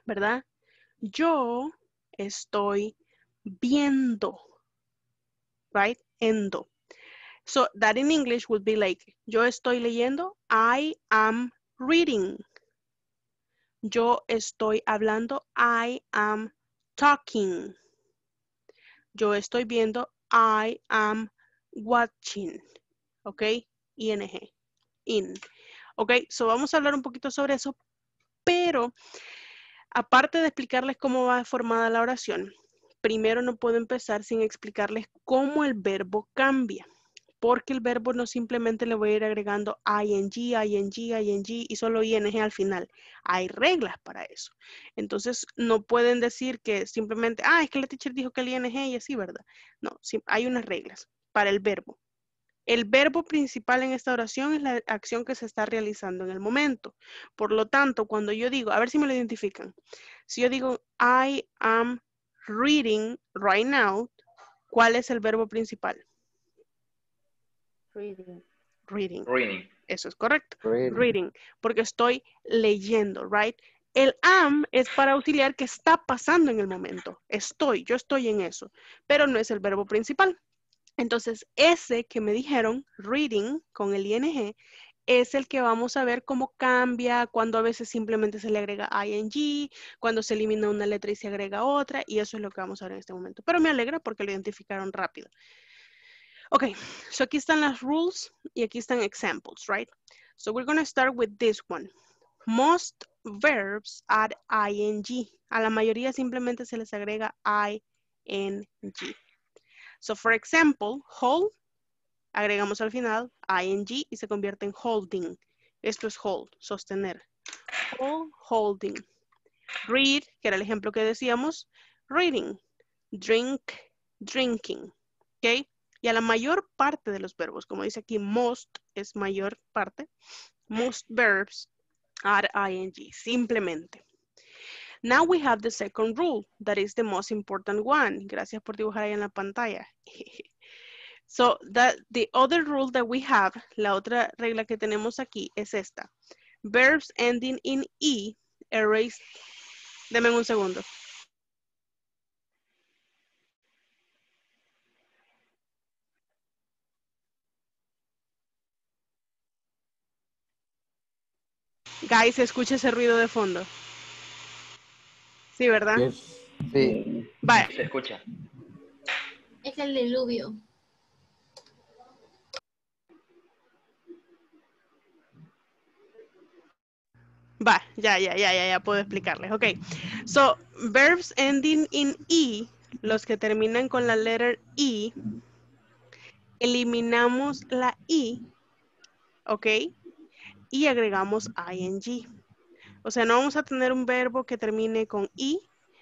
¿verdad? Yo estoy viendo, right? Endo. So that in English would be like, yo estoy leyendo, I am reading. Yo estoy hablando, I am talking. Yo estoy viendo, I am watching. ¿Ok? ING. In. ¿Ok? So vamos a hablar un poquito sobre eso, pero aparte de explicarles cómo va formada la oración, primero no puedo empezar sin explicarles cómo el verbo cambia. Porque el verbo no simplemente le voy a ir agregando ing y solo ing al final. Hay reglas para eso. Entonces, no pueden decir que simplemente, es que la teacher dijo que el ing y así, ¿verdad? No, sí, hay unas reglas para el verbo. El verbo principal en esta oración es la acción que se está realizando en el momento. Por lo tanto, cuando yo digo, a ver si me lo identifican. Si yo digo, I am reading right now, ¿cuál es el verbo principal? Reading. Reading. Reading. Eso es correcto. Reading. Reading. Porque estoy leyendo, right? El am es para auxiliar que está pasando en el momento. Yo estoy en eso. Pero no es el verbo principal. Entonces, ese que me dijeron, reading, con el ing, es el que vamos a ver cómo cambia, cuando a veces simplemente se le agrega ing, cuando se elimina una letra y se agrega otra, y eso es lo que vamos a ver en este momento. Pero me alegra porque lo identificaron rápido. Ok, so aquí están las rules y aquí están examples, right? So we're going to start with this one. Most verbs add ing. A la mayoría simplemente se les agrega ing. So for example, hold, agregamos al final ing y se convierte en holding. Esto es hold, sostener. Hold, holding. Read, que era el ejemplo que decíamos, reading. Drink, drinking. ¿Ok? Y a la mayor parte de los verbos, como dice aquí, most es mayor parte, most verbs add ing, simplemente. Now we have the second rule, that is the most important one. Gracias por dibujar ahí en la pantalla. So, the other rule that we have, la otra regla que tenemos aquí es esta. Verbs ending in E, erase. Deme un segundo. Guys, escucha ese ruido de fondo. Sí, ¿verdad? Yes. Sí. Vale. Se escucha. Es el diluvio. Va, ya puedo explicarles. Ok, so, verbs ending in E, los que terminan con la letter E, eliminamos la I, ok, y agregamos ing. O sea, no vamos a tener un verbo que termine con I.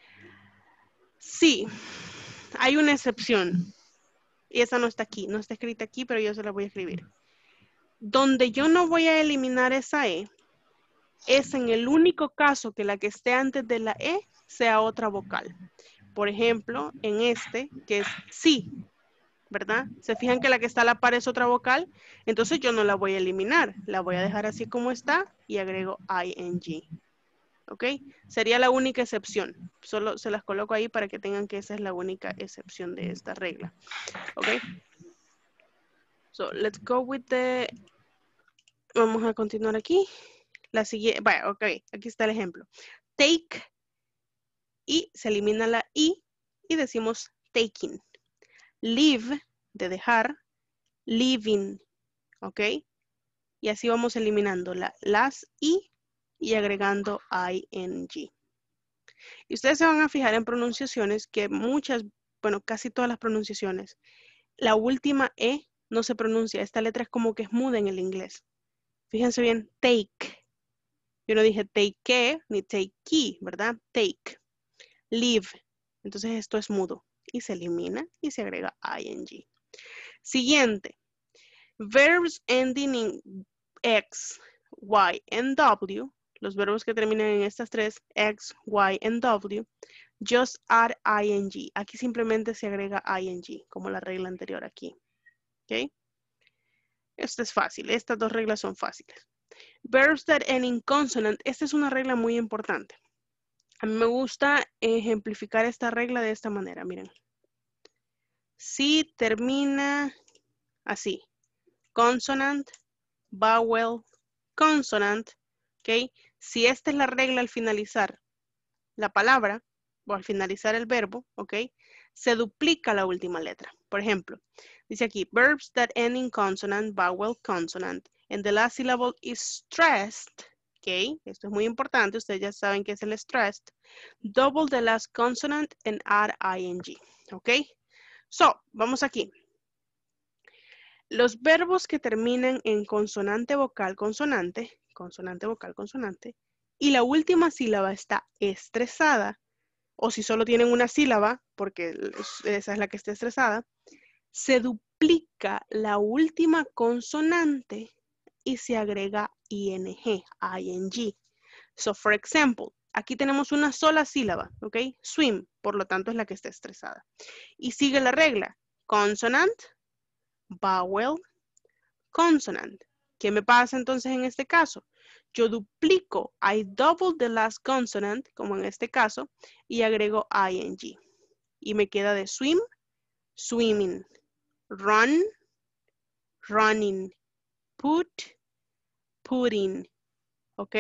Sí, hay una excepción. Y esa no está aquí, no está escrita aquí, pero yo se la voy a escribir. Donde yo no voy a eliminar esa E, es en el único caso que la que esté antes de la E sea otra vocal. Por ejemplo, en este, que es sí, ¿verdad? Se fijan que la que está a la par es otra vocal, entonces yo no la voy a eliminar, la voy a dejar así como está y agrego ing. ¿Ok? Sería la única excepción. Solo se las coloco ahí para que tengan que esa es la única excepción de esta regla. ¿Ok? So, let's go with the... Vamos a continuar aquí. La siguiente, bueno, ok, aquí está el ejemplo. Take y se elimina la I y decimos taking. Leave, de dejar, living, ¿ok? Y así vamos eliminando las I y agregando ing. Y ustedes se van a fijar en pronunciaciones que muchas, bueno, casi todas las pronunciaciones, la última E no se pronuncia. Esta letra es como que es muda en el inglés. Fíjense bien, take. Yo no dije take ni take key, ¿verdad? Take. Leave. Entonces esto es mudo y se elimina y se agrega ing. Siguiente. Verbs ending in X, Y, and W. Los verbos que terminan en estas tres, X, Y, and W, just add ing. Aquí simplemente se agrega ing, como la regla anterior aquí. ¿Ok? Esto es fácil. Estas dos reglas son fáciles. Verbs that end in consonant. Esta es una regla muy importante. A mí me gusta ejemplificar esta regla de esta manera, miren. Si termina así, consonant, vowel, consonant, ¿ok? Si esta es la regla al finalizar la palabra o al finalizar el verbo, ¿ok? Se duplica la última letra. Por ejemplo, dice aquí, verbs that end in consonant, vowel, consonant, and the last syllable is stressed, ¿ok? Esto es muy importante, ustedes ya saben qué es el stressed. Double the last consonant and add ing, ¿ok? So, vamos aquí. Los verbos que terminan en consonante, vocal, consonante, consonante, vocal, consonante, y la última sílaba está estresada, o si solo tienen una sílaba, porque esa es la que está estresada, se duplica la última consonante y se agrega ing, ing. So, for example, aquí tenemos una sola sílaba, ¿ok? Swim, por lo tanto es la que está estresada. Y sigue la regla, consonant, vowel, consonant. ¿Qué me pasa entonces en este caso? Yo duplico, I double the last consonant, como en este caso, y agrego ing. Y me queda de swim, swimming, run, running, put, putting. ¿Ok?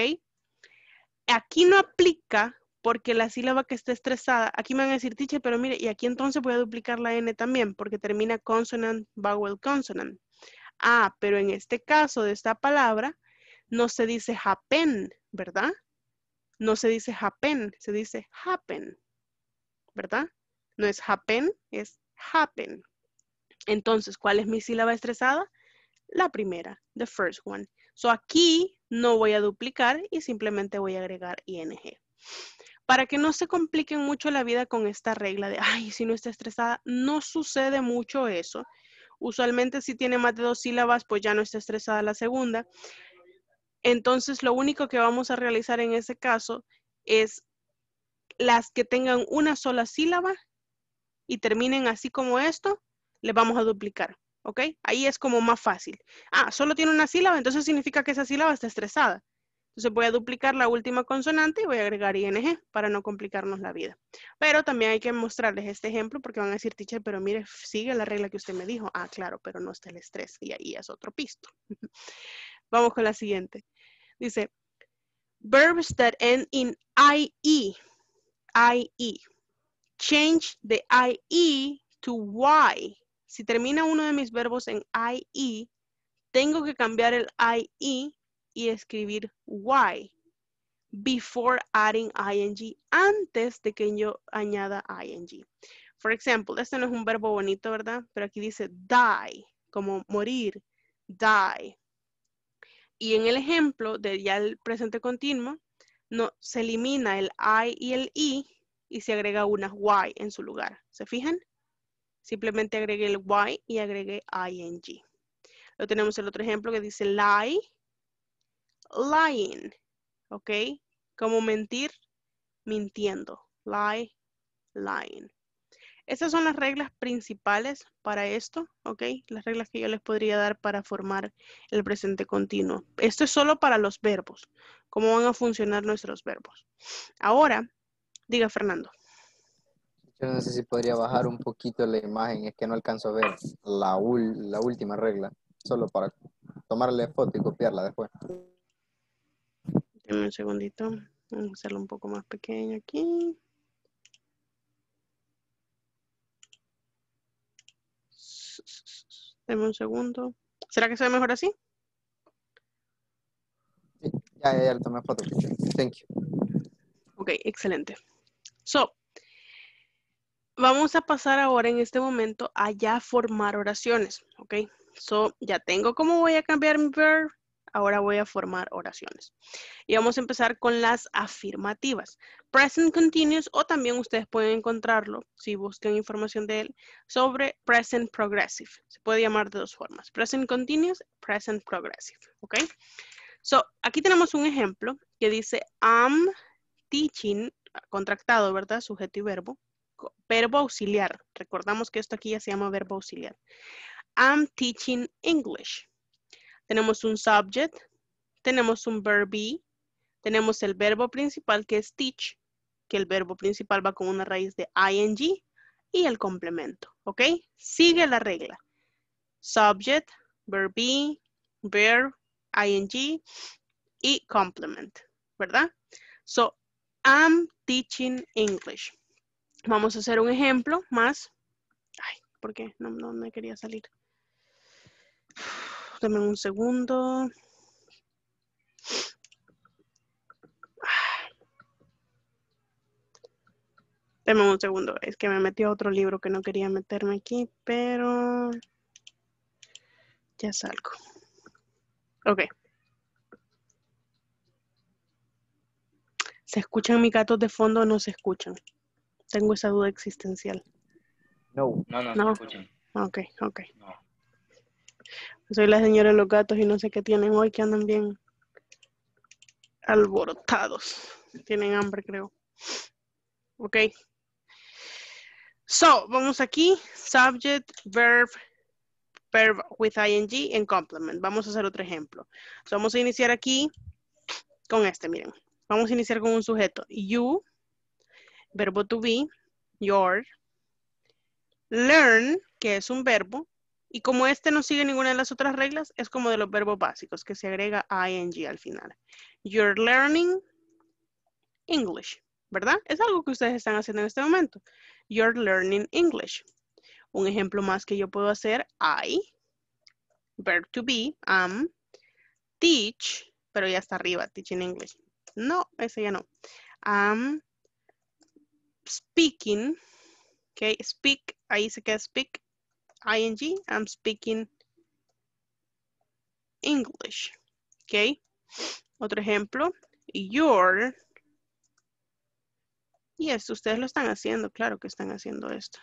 Aquí no aplica porque la sílaba que está estresada, aquí me van a decir, teacher, pero mire, y aquí entonces voy a duplicar la N también, porque termina consonant, vowel, consonant. Ah, pero en este caso de esta palabra, no se dice happen, ¿verdad? No se dice happen, se dice happen, ¿verdad? No es happen, es happen. Entonces, ¿cuál es mi sílaba estresada? La primera, the first one. So aquí no voy a duplicar y simplemente voy a agregar ing. Para que no se compliquen mucho la vida con esta regla de, ay, si no está estresada, no sucede mucho eso. Usualmente si tiene más de 2 sílabas, pues ya no está estresada la segunda. Entonces, lo único que vamos a realizar en ese caso es las que tengan una sola sílaba y terminen así como esto, les vamos a duplicar, ¿ok? Ahí es como más fácil. Ah, solo tiene una sílaba, entonces significa que esa sílaba está estresada. Entonces voy a duplicar la última consonante y voy a agregar ing para no complicarnos la vida. Pero también hay que mostrarles este ejemplo porque van a decir, teacher, pero mire, sigue la regla que usted me dijo. Ah, claro, pero no está el estrés y ahí es otro pisto. Vamos con la siguiente. Dice, verbs that end in IE. IE. Change the IE to Y. Si termina uno de mis verbos en IE, tengo que cambiar el IE y escribir Y. Before adding ing. Antes de que yo añada ing. For example, este no es un verbo bonito, ¿verdad? Pero aquí dice die, como morir. Die. Y en el ejemplo de ya el presente continuo, no, se elimina el I y el I y se agrega una Y en su lugar. ¿Se fijan? Simplemente agregué el Y y agregué ing. Luego tenemos el otro ejemplo que dice lie, lying. ¿Ok? Como mentir, mintiendo. Lie, lying. Estas son las reglas principales para esto, ¿ok? Las reglas que yo les podría dar para formar el presente continuo. Esto es solo para los verbos, cómo van a funcionar nuestros verbos. Ahora, diga Fernando. Yo no sé si podría bajar un poquito la imagen, es que no alcanzo a ver la última regla, solo para tomarle foto y copiarla después. Deme un segundito, vamos a hacerlo un poco más pequeño aquí. Deme un segundo. ¿Será que se ve mejor así? Sí, ya le tomé foto. Thank you. Ok, excelente. So, vamos a pasar ahora en este momento a ya formar oraciones, ¿ok? So, ya tengo cómo voy a cambiar mi verb, ahora voy a formar oraciones. Y vamos a empezar con las afirmativas. Present continuous, o también ustedes pueden encontrarlo, si buscan información de él, sobre present progressive. Se puede llamar de dos formas. Present continuous, present progressive, ¿ok? So, aquí tenemos un ejemplo que dice, I'm teaching, contractado, ¿verdad? Sujeto y verbo. Verbo auxiliar. Recordamos que esto aquí ya se llama verbo auxiliar. I'm teaching English. Tenemos un subject, tenemos un verb be, tenemos el verbo principal que es teach, que el verbo principal va con una raíz de ing y el complemento, ¿ok? Sigue la regla. Subject, verb be, verb, ing y complement, ¿verdad? So, I'm teaching English. Vamos a hacer un ejemplo más. Ay, ¿por qué? No me quería salir. Dame un segundo. Deme un segundo, es que me metí a otro libro que no quería meterme aquí, pero ya salgo. Ok. ¿Se escuchan mis gatos de fondo o no se escuchan? Tengo esa duda existencial. No. No No. se escuchan. Ok. No. Soy la señora de los gatos y no sé qué tienen hoy, que andan bien alborotados. Tienen hambre, creo. Ok. So, vamos aquí. Subject, verb with ing en complement. Vamos a hacer otro ejemplo. So, vamos a iniciar aquí con este, miren. Vamos a iniciar con un sujeto. You, verbo to be, your, learn, que es un verbo, y como este no sigue ninguna de las otras reglas, es como de los verbos básicos, que se agrega ing al final. You're learning English, ¿verdad? Es algo que ustedes están haciendo en este momento. You're learning English. Un ejemplo más que yo puedo hacer, I, verb to be, am, teach, pero ya está arriba, teaching English. No, ese ya no. I'm speaking, ok, speak, ahí se queda speak, ing, I'm speaking English, ok. Otro ejemplo, your, y esto ustedes lo están haciendo, claro que están haciendo esto.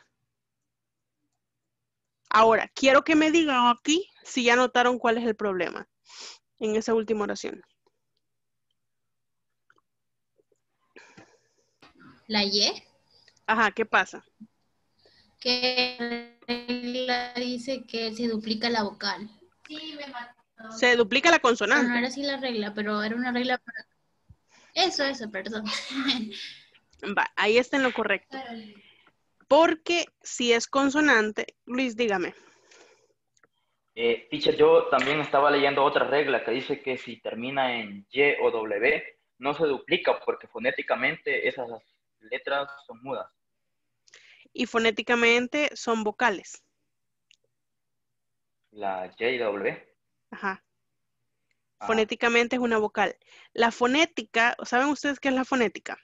Ahora, quiero que me digan aquí si ya notaron cuál es el problema en esa última oración. La Y. Ajá, ¿qué pasa? Que la regla dice que se duplica la vocal. Se duplica la Pero no consonante. era así la regla, pero era una regla para... Eso, perdón. Va, ahí está en lo correcto. Porque si es consonante, Luis, dígame. Teacher, yo también estaba leyendo otra regla que dice que si termina en Y o W, no se duplica porque fonéticamente esas letras son mudas. Y fonéticamente son vocales. La Y y W. Ajá. Ah. Fonéticamente es una vocal. La fonética, ¿saben ustedes qué es la fonética?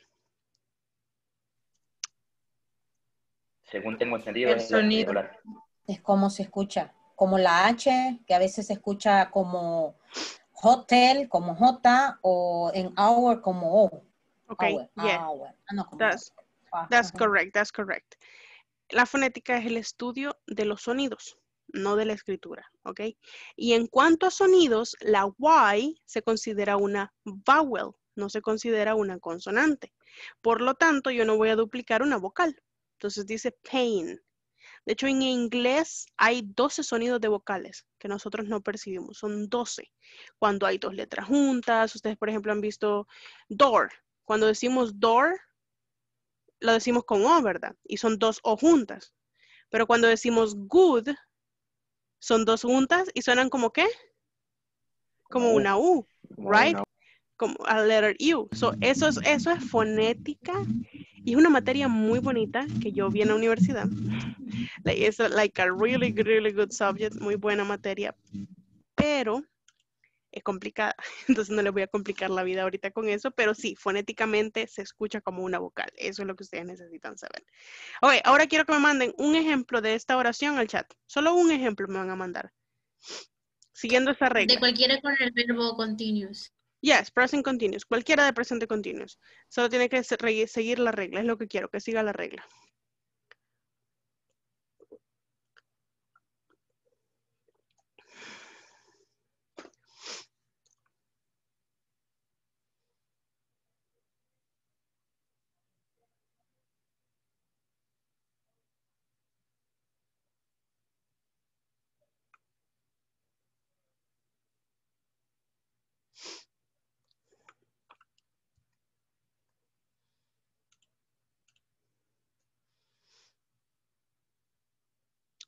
Según tengo entendido, El es sonido. Es como se escucha. Como la H, que a veces se escucha como hotel, como J, o en hour, como O. Okay, Hour, yeah. hour. Ah, no, como That's correct. La fonética es el estudio de los sonidos, no de la escritura, ¿ok? Y en cuanto a sonidos, la Y se considera una vowel, no se considera una consonante. Por lo tanto, yo no voy a duplicar una vocal. Entonces dice pain. De hecho, en inglés hay 12 sonidos de vocales que nosotros no percibimos. Son 12. Cuando hay dos letras juntas, ustedes, por ejemplo, han visto door. Cuando decimos door, lo decimos con O, ¿verdad? Y son dos O juntas. Pero cuando decimos good, son dos juntas y suenan como ¿qué? Como una U, right? Como a letter U. So, eso es fonética y es una materia muy bonita que yo vi en la universidad. Es like a really good subject, muy buena materia, pero es complicada. Entonces no les voy a complicar la vida ahorita con eso, pero sí, fonéticamente se escucha como una vocal. Eso es lo que ustedes necesitan saber. Ok, ahora quiero que me manden un ejemplo de esta oración al chat. Solo un ejemplo me van a mandar. Siguiendo esa regla. De cualquiera con el verbo continuous. Yes, present continuous. Cualquiera de presente continuous. Solo tiene que seguir la regla. Es lo que quiero, que siga la regla.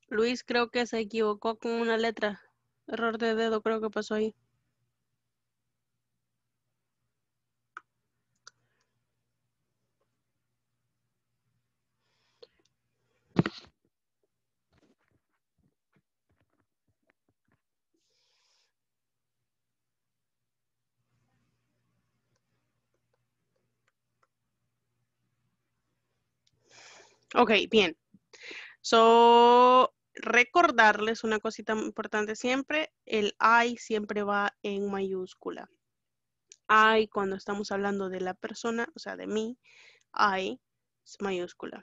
Luis creo que se equivocó con una letra. Error de dedo creo que pasó ahí. Ok, bien. So, recordarles una cosita muy importante siempre, el I siempre va en mayúscula. I, cuando estamos hablando de la persona, o sea, de mí, I es mayúscula.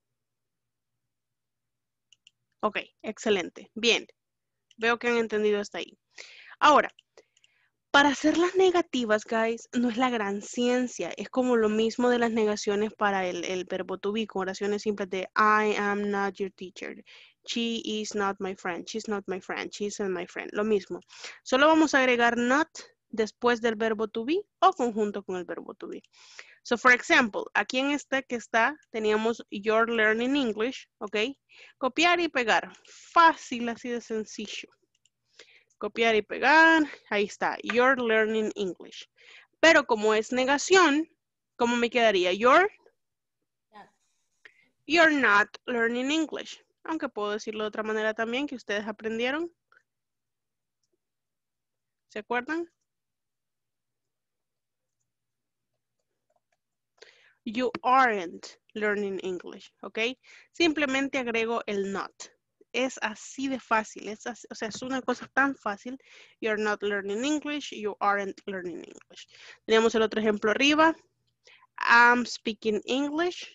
Ok, excelente. Bien, veo que han entendido hasta ahí. Ahora, para hacer las negativas, guys, no es la gran ciencia. Es como lo mismo de las negaciones para el verbo to be, con oraciones simples de I am not your teacher. She is not my friend. She's not my friend. She isn't my friend. Lo mismo. Solo vamos a agregar not después del verbo to be o conjunto con el verbo to be. So, for example, aquí en este que está, teníamos You're Learning English, ¿ok? Copiar y pegar. Fácil, así de sencillo. Copiar y pegar, ahí está, You're Learning English. Pero como es negación, ¿cómo me quedaría? You're not learning English. Aunque puedo decirlo de otra manera también, que ustedes aprendieron. ¿Se acuerdan? You aren't learning English, ¿ok? Simplemente agrego el not. Es así de fácil, o sea, es una cosa tan fácil. You're not learning English, you aren't learning English. Tenemos el otro ejemplo arriba. I'm speaking English.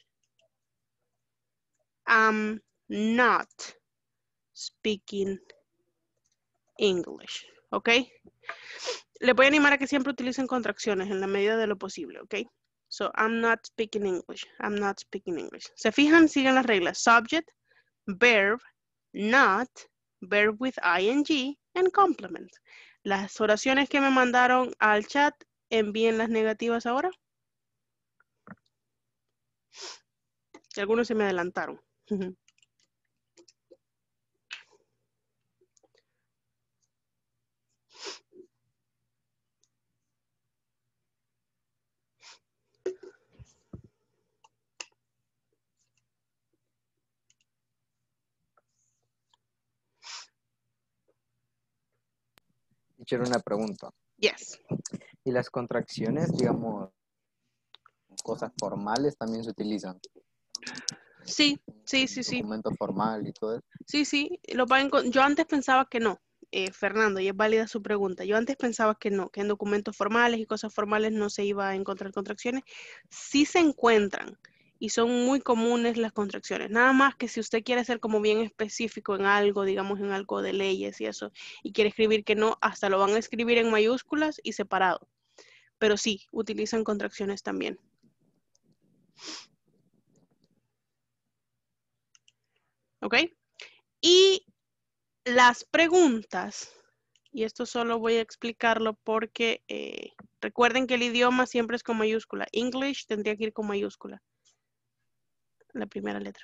I'm not speaking English, ¿ok? Le voy a animar a que siempre utilicen contracciones en la medida de lo posible, ¿ok? So, I'm not speaking English. I'm not speaking English. ¿Se fijan? Siguen las reglas. Subject, verb, not, verb with ing, and complement. Las oraciones que me mandaron al chat, envíen las negativas ahora. Algunos se me adelantaron. Quiero una pregunta. Yes. ¿Y las contracciones, digamos, cosas formales también se utilizan? Sí. Documento formal y todo eso. Sí. Yo antes pensaba que no. Fernando, y es válida su pregunta. Yo antes pensaba que no, que en documentos formales y cosas formales no se iba a encontrar contracciones. Sí se encuentran y son muy comunes las contracciones. Nada más que si usted quiere ser como bien específico en algo, digamos en algo de leyes y eso, y quiere escribir que no, hasta lo van a escribir en mayúsculas y separado. Pero sí, utilizan contracciones también. ¿Ok? Y las preguntas, y esto solo voy a explicarlo porque recuerden que el idioma siempre es con mayúscula. English tendría que ir con mayúscula. La primera letra.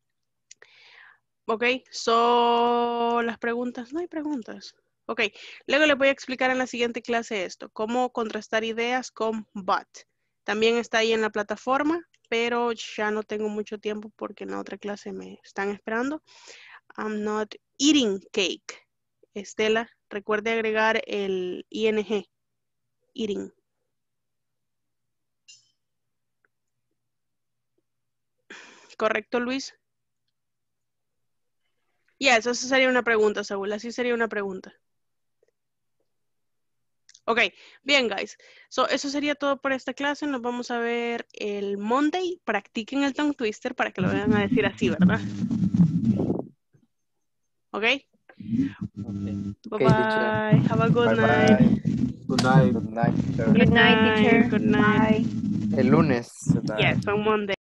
Ok, las preguntas, no hay preguntas. Ok, luego les voy a explicar en la siguiente clase esto, cómo contrastar ideas con but. También está ahí en la plataforma, pero ya no tengo mucho tiempo porque en la otra clase me están esperando. I'm not eating cake. Estela, recuerde agregar el ing. Eating. ¿Correcto, Luis? Yes, eso sería una pregunta, Saúl. Así sería una pregunta. Ok, bien, guys. So, eso sería todo por esta clase. Nos vamos a ver el Monday. Practiquen el tongue twister para que lo vayan a decir así, ¿verdad? Ok. Bye-bye. Have a good night. Good night. Good night, teacher. Good night, teacher. Good night. Bye. El lunes. Yes, on Monday.